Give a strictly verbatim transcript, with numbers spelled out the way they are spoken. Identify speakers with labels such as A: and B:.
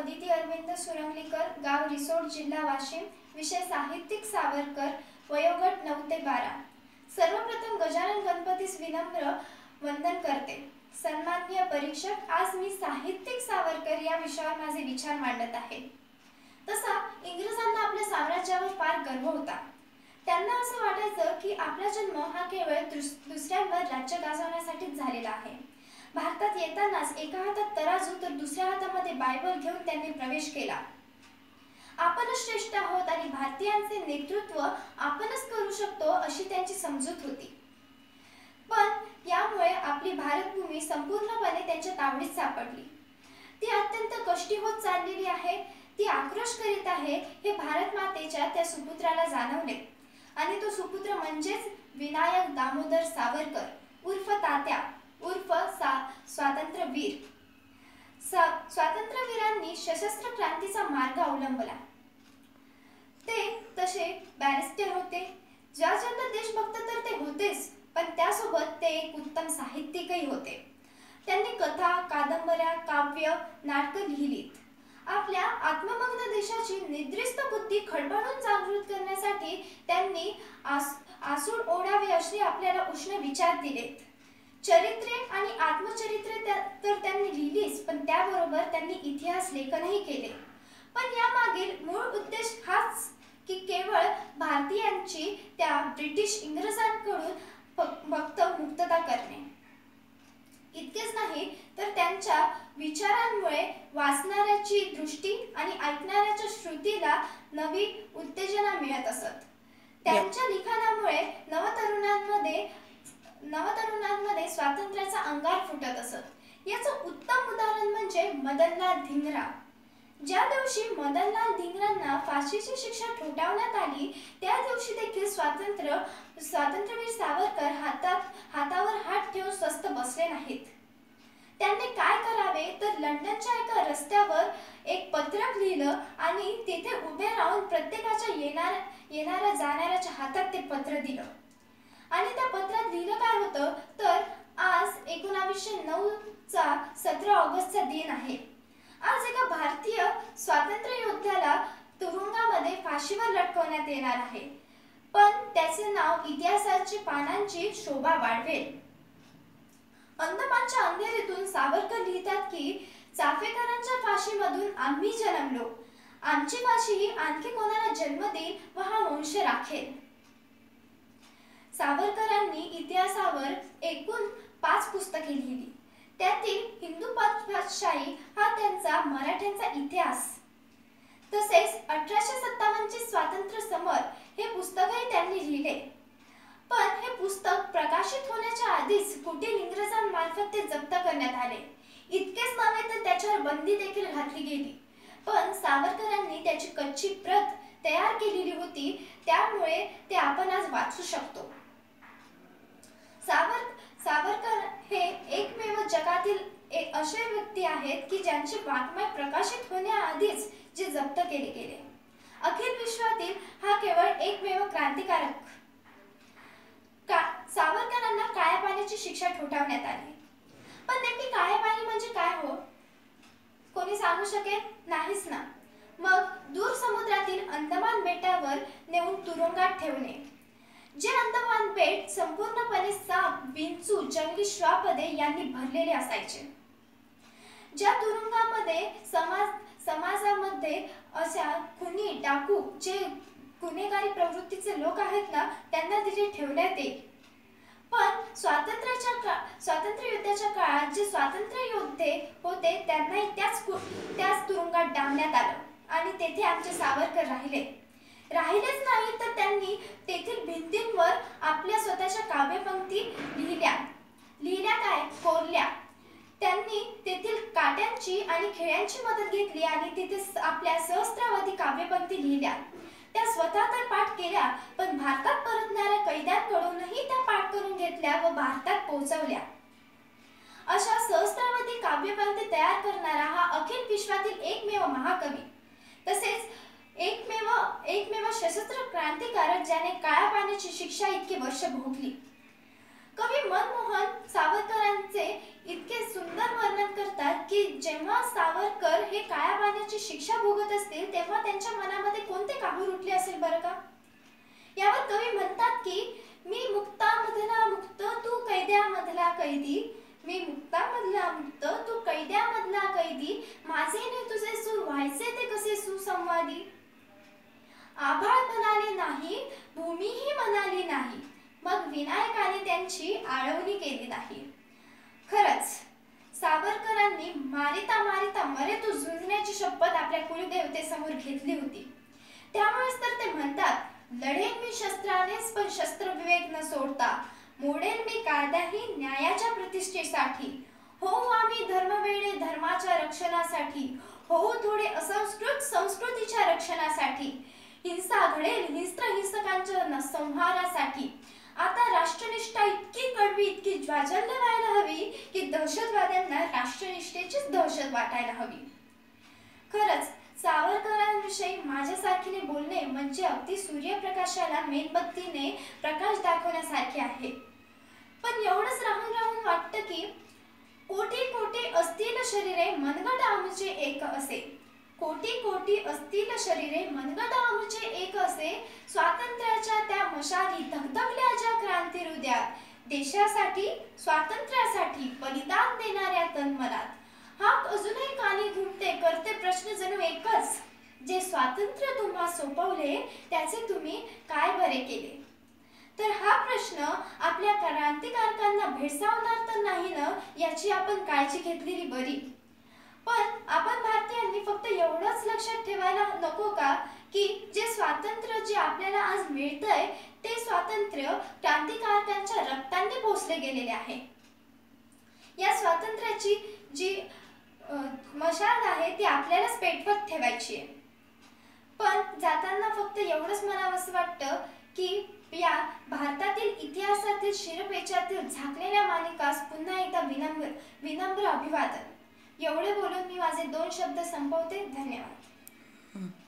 A: अदिती अरविंद सुरंगलीकर, गाव रिसोड, जिल्हा वाशिम. विषय साहित्यिक सावरकर. वयोगट नऊ ते बारा. सर्वप्रथम गजानन गणपतीस विनम्र वंदन करते. सन्माननीय परीक्षक, आज मी साहित्यिक सावरकर या विषयावर माझे विचार मांडत आहे. तसा इंग्रजांना आपल्या साम्राज्यावर फार गर्व होता. त्यांना असं वाटायचं की आपला जन्म हा केवळ दुसऱ्यांवर राज्य गाजवण्यासाठीच झालेला आहे. भारतात येतानाच एका हातात तराजू तर दुसऱ्या हातामध्ये बायबल घेऊन त्यांनी प्रवेश केला. आपणच श्रेष्ठ आहोत आणि भारतीयांचे नेतृत्व आपणच करू शकतो अशी त्यांची समजूत होती. पण यामुळे आपली भारतभूमी संपूर्णपणे त्यांच्या तावडीत सापडली. ती अत्यंत कष्टी होत चाललेली आहे, ती आक्रोश करीत आहे हे भारत मातेच्या त्या सुपुत्राला जाणवले. आणि तो सुपुत्र म्हणजेच विनायक दामोदर सावरकर उर्फ तात्या उर्फ सा स्वातंत्र्यवीर. स्वातंत्र्यवीरांनी सशस्त्र क्रांतीचा मार्ग अवलंबला. ते तसे बॅरिस्टर होते. ज्याच्यात देशभक्त तर ते होतेच, पण त्यासोबत ते एक उत्तम साहित्यिकही होते. त्यांनी कथा, कादंबऱ्या, काव्य, नाटकं लिहिलीत. आपल्या आत्ममग्न देशाची निद्रिस्त बुद्धी खडबडून जागृत करण्यासाठी त्यांनी आस आसूड ओढावे असे आपल्याला उष्ण विचार दिलेत. चरित्रे आणि आत्मचरित्रे तर त्यांनी लिहिलीच, पण त्याबरोबर त्यांनी इतिहास लेखनही केले. पण यामागील मूळ उद्देश हाच की केवळ भारतीयांची त्या ब्रिटिश इंग्रजांकडून फक्त मुक्तता करणे. इतकेच नाही तर त्यांच्या विचारांमुळे वाचणाऱ्याची दृष्टी आणि ऐकणाऱ्याच्या श्रुतीला नवी उत्तेजना मिळत असत. त्यांच्या लिखाणामुळे नवतरुणांमध्ये नवतरुणांमध्ये स्वातंत्र्याचा अंगार फुटत असत. याचं उत्तम उदाहरण म्हणजे मदनलाल धिंगरा. ज्या दिवशी मदनलाल धिंगरांना फाशीची शिक्षा ठोठावण्यात आली, त्या दिवशी देखील स्वातंत्र्य स्वातंत्र्यवीर सावरकर हातात हातावर हात ठेवून स्वस्थ बसले नाहीत. त्यांनी काय करावे तर लंडनच्या एका रस्त्यावर एक पत्रक लिहिलं आणि तिथे उभे राहून प्रत्येकाच्या येणार येणाऱ्या जाणाऱ्याच्या हातात ते पत्र दिलं. आणि त्या पत्रात लिहिलं काय होतं तर आज एकोणावीसशे नऊ चा सतरा ऑगस्टचा दिन आहे. आज एका भारतीय स्वातंत्र्य योद्ध्याला तुरुंगामध्ये फाशीवर लटकवण्यात येणार आहे, पण त्याचे नाव इतिहासाच्या पानांची शोभा वाढवेल. अंदमानच्या अंधेरीतून सावरकर लिहितात की चाफेकरांच्या फाशीमधून आम्ही जन्मलो. आमची फाशी ही आणखी कोणाला जन्म देईल व हा वंश राखेल. सावरकरांनी इतिहासावर एकूण पाच पुस्तके लिहिली. त्यातील हिंदू पातशाही हा त्यांचा मराठ्यांचा इतिहास, तसेच अठराशे सत्तावन्न चे स्वातंत्र्य समर हे पुस्तकही त्यांनी लिहिले. पण हे पुस्तक प्रकाशित होण्याच्या आधीच कुटील इंग्रजांमार्फत ते जप्त करण्यात आले. इतकेच नव्हे तर त्याच्यावर बंदी देखील घातली गेली. पण सावरकरांनी त्याची कच्ची प्रत तयार केलेली होती, त्यामुळे ते आपण आज वाचू शकतो. सावर सावरकर हे एकमेव जगातील एक असे व्यक्ती आहेत की ज्यांचे वाङ्मय प्रकाशित होण्याआधीच जे जप्त केले गेले. अखिल विश्वातील हा केवळ एकमेव क्रांतिकारक. का सावरकरांना काळ्या पाण्याची शिक्षा ठोठावण्यात आली. पण नेमकी काळ्या पाणी म्हणजे काय हो? कोणी सांगू शकेल? नाहीच ना. मग दूर समुद्रातील अंदमान बेटावर नेऊन तुरुंगात ठेवणे. जे अंदमान बेट संपूर्णपणे साप, विंचू, जंगली श्वापदे यांनी भरलेले असायचे. ज्या तुरुंगामध्ये समाज समाजामध्ये अशा खुनी, डाकू जे गुन्हेगारी प्रवृत्तीचे लोक आहेत ना, त्यांना तिथे ठेवण्यात येईल. पण स्वातंत्र्याच्या का स्वातंत्र्य युद्धाच्या काळात जे स्वातंत्र्य योद्धे होते त्यांनाही त्याच त्याच तुरुंगात डांबण्यात आलं आणि तेथे आमचे सावरकर राहिले. राहिलेच नाही तर त्यांनी तेथील भिंतींवर आपल्या स्वतःच्या काव्यपंक्ती लिहिल्या. लिहिल्या काय? कोरल्या. त्यांनी तेथील काट्यांची आणि खिळ्यांची मदत घेतली आणि तिथे आपल्या सहस्त्रावधी काव्यपंक्ती लिहिल्या. त्या स्वतः तर पाठ केल्या, पण भारतात परतणाऱ्या कैद्यांकडूनही त्या पाठ करून घेतल्या व भारतात पोहोचवल्या. अशा सहस्त्रावधी काव्यपंक्ती तयार करणारा हा अखिल विश्वातील एकमेव महाकवी, तसेच एकमेव एकमेव सशस्त्र क्रांतिकारक ज्याने काळ्या पाण्याची शिक्षा इतकी वर्ष भोगली. कवी मनमोहन सावरकरांचे इतके सुंदर वर्णन करतात की जेव्हा सावरकर हे काळ्या पाण्याची वर्षांची शिक्षा भोगत असतील तेव्हा त्यांच्या मनामध्ये कोणते काहूर उठले असेल बरं का? यावर कवी म्हणतात की मी मुक्तामधला मुक्त तू कैद्यामधला कैदी, मी मुक्तामधला मुक्त तू कैद्यामधला कैदी, माझे ने तुझे सूर व्हायचे ते कसे सुसंवादी. आभाळ म्हणाले नाही, भूमीही म्हणाली नाही, मग विनायकाने त्यांची आळवणी केली नाही. खरंच सावरकरांनी मारिता मारिता मरे तू झुंजण्याची शपथ आपल्या कुलदेवतेसमोर घेतली होती. त्यामुळेच तर ते म्हणतात, लढेन मी शस्त्रानेच पण शस्त्र विवेक न सोडता, मोडेल मी कायदाही न्यायाच्या प्रतिष्ठेसाठी. होऊ आम्ही धर्मवेडे धर्माच्या रक्षणासाठी, होऊ थोडे असंस्कृत संस्कृतीच्या रक्षणासाठी. हिंसा घडेल हिंस्त्र हिंसकांच्या संहारासाठी. आता राष्ट्रनिष्ठा इतकी कडवी इतकी ज्वाज्वल्य व्हायला हवी की दहशतवाद्यांना राष्ट्रनिष्ठेचीच दहशत वाटायला हवी. खरंच सावरकरांविषयी माझ्यासारखीने बोलणे म्हणजे अगदी सूर्यप्रकाशाला मेणबत्तीने प्रकाश दाखवण्यासारखे आहे. पण एवढंच राहून राहून वाटतं की कोटी कोटी असतील शरीरे मनगट आमचे एक असे, कोटी कोटी असतील शरीरे मनगट आमचे एक असे, स्वातंत्र्याच्या त्या मशाली धगधगल्या ज्या क्रांती हृदयात, देशासाठी स्वातंत्र्यासाठी बलिदान देणाऱ्या तन्मनात. हाक अजूनही कानी घुमते करते प्रश्न जणू एकच, जे स्वातंत्र्य तुम्हा सोपवले त्याचे तुम्ही काय बरे केले. तर हा प्रश्न आपल्या क्रांतिकारकांना भेडसावणार तर नाही ना याची आपण काळजी घेतलेली बरी. पण आपण भारतीयांनी फक्त एवढंच लक्षात ठेवायला नको का की जे स्वातंत्र्य जे आपल्याला आज मिळतंय ते स्वातंत्र्य क्रांतिकारकांच्या रक्ताने पोसले गेलेले आहे. या स्वातंत्र्याची जी मशाल आहे ती आपल्यालाच पेटवत ठेवायची आहे. पण जाताना फक्त एवढंच म्हणावंसं वाटतं की या भारतातील इतिहासातील शिरपेचातील झाकलेल्या मालिकास पुन्हा एकदा विनम्र विनम्र अभिवादन. एवढे बोलून मी माझे दोन शब्द संपवते. धन्यवाद.